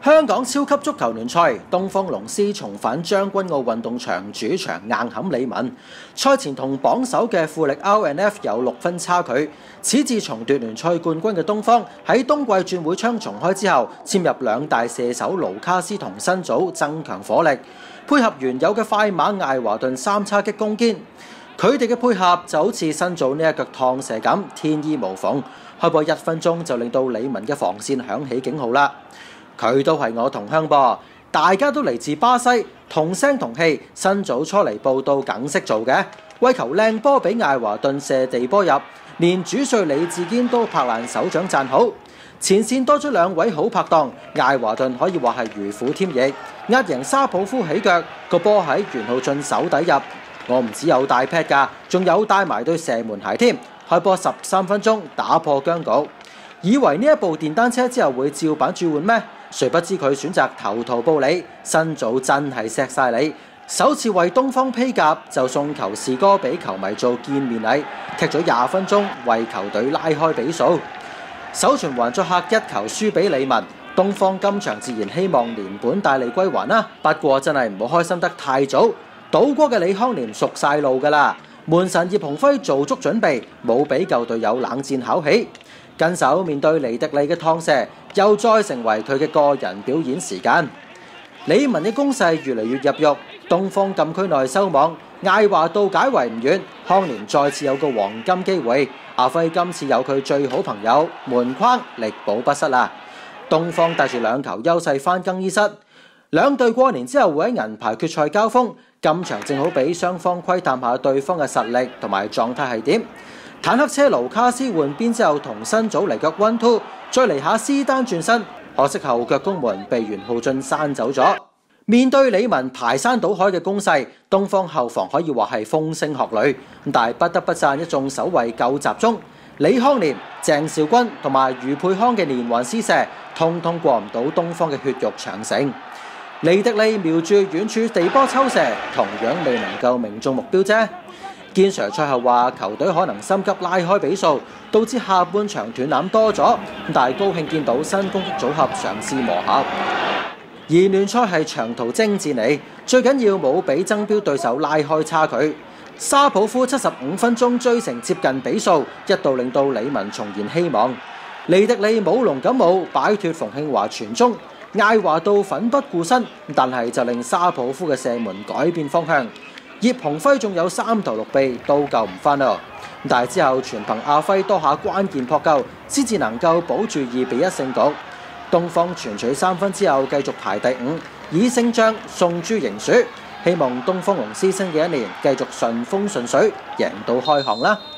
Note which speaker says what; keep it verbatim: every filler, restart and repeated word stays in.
Speaker 1: 香港超級足球聯賽，東方龍獅重返將軍澳運動場主場硬撼李文。賽前同榜首嘅富力 R N F 有六分差距。此次重奪聯賽冠軍嘅東方喺冬季轉會窗重開之後，簽入兩大射手盧卡斯同辛祖增強火力，配合原有嘅快馬艾華頓三叉戟攻堅。佢哋嘅配合就好似辛祖呢一腳趟射咁，天衣無縫。開波一分鐘就令到李文嘅防線響起警號啦。佢都係我同鄉噃，大家都嚟自巴西，同聲同氣。辛祖初嚟報到梗識做嘅，為球靚波俾艾華頓射地波入，連主帥李志堅都拍爛手掌讚好。前線多咗兩位好拍檔，艾華頓可以話係如虎添翼，壓贏沙普夫起腳，個波喺袁浩俊手底入。我唔只有帶 pad 㗎，仲有帶埋對射門鞋添。開波十三分鐘打破僵局，以為呢一部電單車之後會照板煮碗咩？誰不知佢選擇投桃報李，辛祖真係錫晒你，首次為東方披甲就送球士哥俾球迷做見面禮，踢咗廿分鐘為球隊拉開比數。首循環作客一球輸俾李文，東方今場自然希望連本帶利歸還啦。不過真係唔好開心得太早，倒戈嘅李康廉熟晒路㗎啦。門神葉鴻輝做足準備，冇俾舊隊友冷戰考起。跟手面對尼迪利嘅趟射，又再成為佢嘅個人表演時間。李文嘅攻勢越嚟越入肉，東方禁區內收網，艾華道解圍唔遠，康廉再次有個黃金機會。阿輝今次有佢最好朋友門框力保不失啦。東方帶住兩球優勢返更衣室，兩隊過年之後會喺銀牌決賽交鋒。今場正好俾雙方窺探下對方嘅實力同埋狀態係點。坦克車盧卡斯換邊之後同辛祖嚟腳 one two， 再嚟下斯丹轉身，可惜後腳攻門被袁浩俊閂走咗。面對李文排山倒海嘅攻勢，東方後防可以話係風聲鶴唳，但係不得不讚一眾守衞夠集中。李康廉、鄭兆軍同埋余佩康嘅連環施射，通通過唔到東方嘅血肉長城。尼迪利瞄住遠處地波抽射，同樣未能夠命中目標啫。堅 Sir 賽後話球隊可能心急拉開比數，導致下半場斷纜多咗，但係高興見到新攻擊組合嘗試磨合。而聯賽係長途征戰嚟，最緊要冇俾爭標對手拉開差距。沙普夫七十五分鐘追成接近比數，一度令到李文重燃希望。尼迪利舞龍咁舞，擺脫馮慶華傳中。艾華道奮不顧身，但係就令沙普夫嘅射門改變方向。葉鴻輝仲有三頭六臂都救唔翻咯，但係之後全憑阿輝多下關鍵撲救，先至能夠保住二比一勝局。東方全取三分之後繼續排第五，以勝仗送諸迎鼠。希望東方龍獅新嘅一年繼續順風順水，贏到開行啦！